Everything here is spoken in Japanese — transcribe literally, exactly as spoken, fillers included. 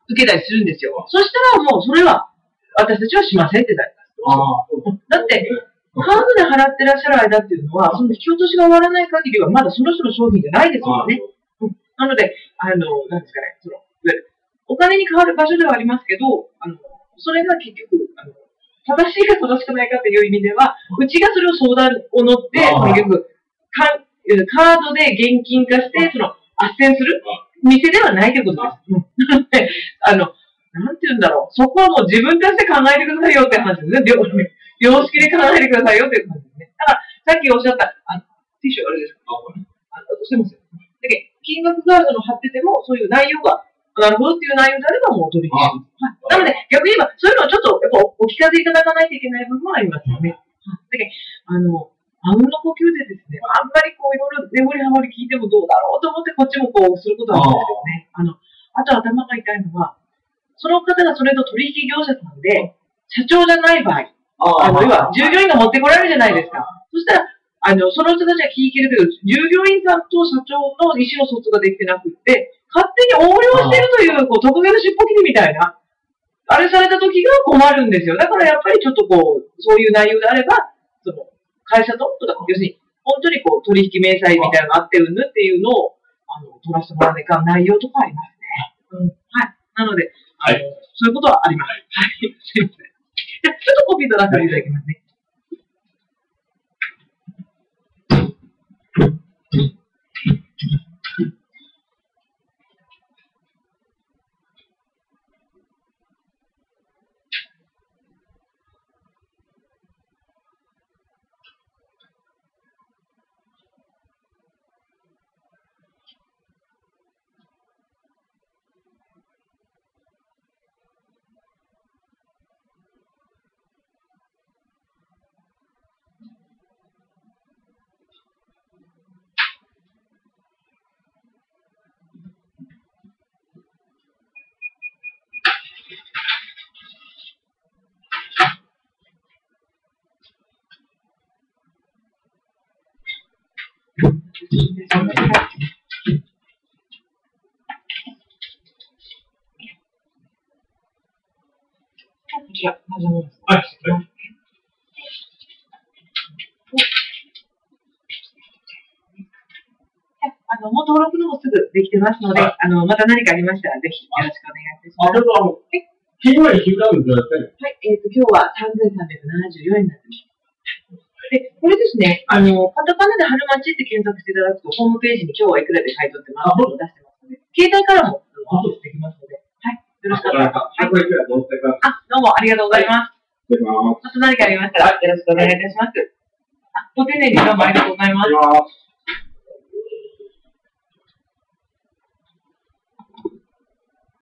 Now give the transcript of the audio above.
受けたりするんですよ。そしたらもうそれは私たちはしませんってなります。だって、カードで払ってらっしゃる間っていうのは、その引き落としが終わらない限りはまだその人の商品じゃないですもんね。なので、あの、なんですかね、その、お金に変わる場所ではありますけど、あの、それが結局、あの、正しいか正しくないかという意味では、うちがそれを相談を乗って、結局、カードで現金化して、その、斡旋する店ではないということです。あの、なんて言うんだろう。そこはもう自分たちで考えてくださいよって話ですね。様式で考えてくださいよっていう感じですね。だから、さっきおっしゃった、あの、ティッシュあれですか？あの、してますよ。だけど、金額がその貼ってても、そういう内容が、なるほどっていう内容であればもう取引します。はい。なので、逆に言えば、そういうのをちょっと、やっぱお聞かせいただかないといけない部分はありますよね。だけど、あの、あうんの呼吸でですね、あんまりこういろいろ眠りはまり聞いてもどうだろうと思ってこっちもこうすることはあるんですけどね。あの、あと頭が痛いのは、その方がそれと取引業者さんで、社長じゃない場合、あの、要は従業員が持ってこられるじゃないですか。そしたら、あの、その人たちは聞いてるけど、従業員さんと社長の意思の疎通ができてなくって、勝手に横領してるという、こう、特別の尻尾切りみたいな、あれされた時が困るんですよ。だからやっぱりちょっとこう、そういう内容であれば、その、会社と、とか、要するに、本当にこう、取引明細みたいなのがあってるんだっていうのを、あの、取らせてもらわないかん内容とかありますね。うん。はい。なので、あの、はい、そういうことはあります。はい。すいません。じゃちょっとコピーと出していただきますね。こちら、始めます。はい。あの、もう登録のもすぐできてますので、はい、あの、また何かありましたら、ぜひよろしくお願いいたします。あ、ちょっとあの、金曜日引いたんですよね。はい、えっと、今日はさんぜんさんびゃくななじゅうよんえんになってます。で、これですね、あの、カタカナで春町って検索していただくと、ホームページに今日はいくらで買い取ってますのを出してますので、携帯からもアクセスできますので、はい、よろしくお願いします。はい、あ、どうもありがとうございます。また何かありましたら、よろしくお願いいたします。あ、ご丁寧にどうもありがとうございます。